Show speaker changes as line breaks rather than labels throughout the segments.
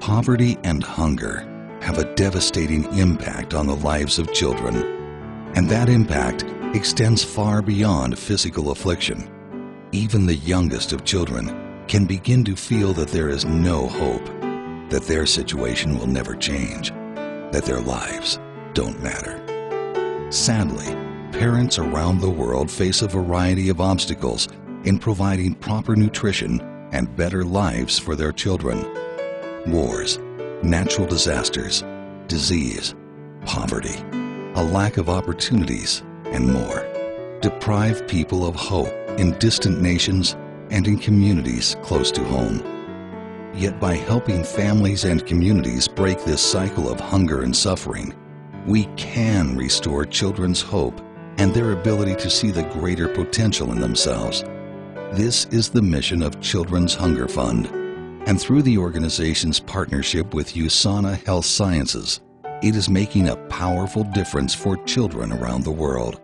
Poverty and hunger have a devastating impact on the lives of children, and that impact extends far beyond physical affliction. Even the youngest of children can begin to feel that there is no hope, that their situation will never change, that their lives don't matter. Sadly, parents around the world face a variety of obstacles in providing proper nutrition and better lives for their children. Wars, natural disasters, disease, poverty, a lack of opportunities, and more deprive people of hope in distant nations and in communities close to home. Yet by helping families and communities break this cycle of hunger and suffering, we can restore children's hope and their ability to see the greater potential in themselves. This is the mission of Children's Hunger Fund, and through the organization's partnership with USANA Health Sciences, it is making a powerful difference for children around the world.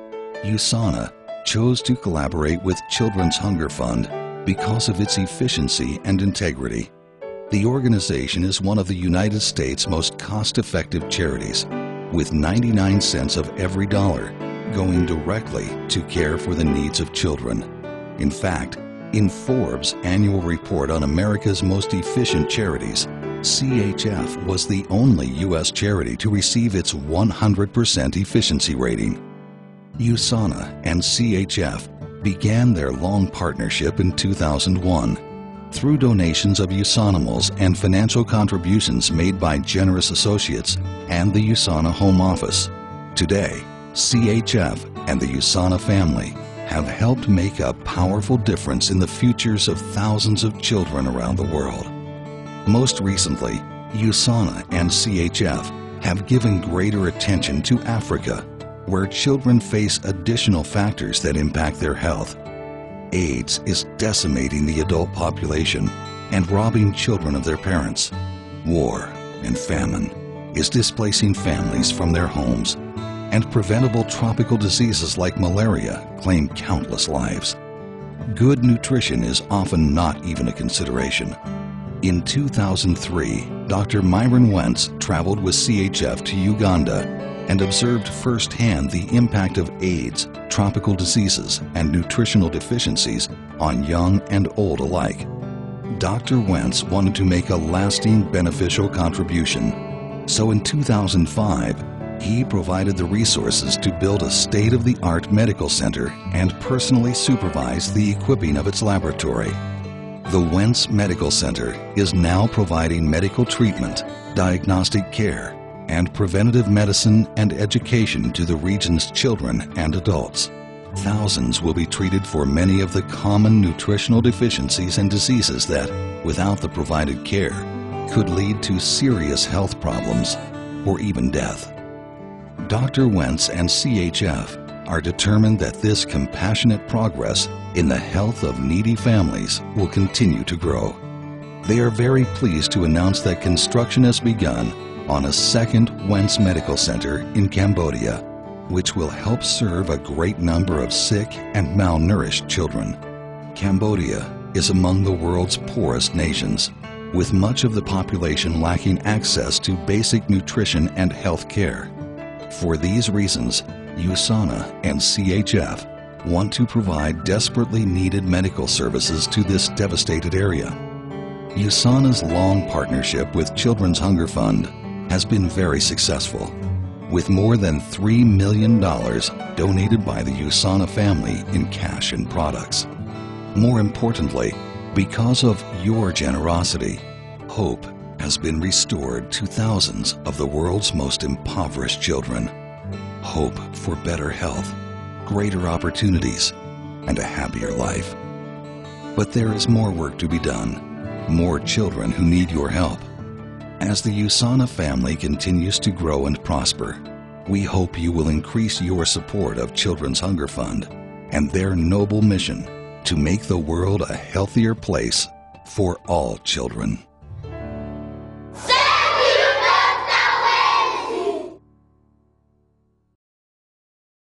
USANA chose to collaborate with Children's Hunger Fund because of its efficiency and integrity. The organization is one of the United States' most cost-effective charities, with 99 cents of every dollar going directly to care for the needs of children. In fact, in Forbes' annual report on America's most efficient charities, CHF was the only U.S. charity to receive its 100% efficiency rating. USANA and CHF began their long partnership in 2001 through donations of USANIMals and financial contributions made by generous associates and the USANA Home Office. Today, CHF and the USANA family have helped make a powerful difference in the futures of thousands of children around the world. Most recently, USANA and CHF have given greater attention to Africa, where children face additional factors that impact their health. AIDS is decimating the adult population and robbing children of their parents. War and famine is displacing families from their homes, and preventable tropical diseases like malaria claim countless lives. Good nutrition is often not even a consideration. In 2003, Dr. Myron Wentz traveled with CHF to Uganda and observed firsthand the impact of AIDS, tropical diseases, and nutritional deficiencies on young and old alike. Dr. Wentz wanted to make a lasting beneficial contribution, so in 2005, he provided the resources to build a state-of-the-art medical center and personally supervised the equipping of its laboratory. The Wentz Medical Center is now providing medical treatment, diagnostic care, and preventative medicine and education to the region's children and adults. Thousands will be treated for many of the common nutritional deficiencies and diseases that, without the provided care, could lead to serious health problems or even death. Dr. Wentz and CHF are determined that this compassionate progress in the health of needy families will continue to grow. They are very pleased to announce that construction has begun on a second Wentz Medical Center in Cambodia, which will help serve a great number of sick and malnourished children. Cambodia is among the world's poorest nations, with much of the population lacking access to basic nutrition and health care. For these reasons, USANA and CHF want to provide desperately needed medical services to this devastated area. USANA's long partnership with Children's Hunger Fund has been very successful, with more than $3 million donated by the USANA family in cash and products. More importantly, because of your generosity, hope has been restored to thousands of the world's most impoverished children. Hope for better health, greater opportunities, and a happier life. But there is more work to be done, more children who need your help. As the USANA family continues to grow and prosper, we hope you will increase your support of Children's Hunger Fund and their noble mission to make the world a healthier place for all children.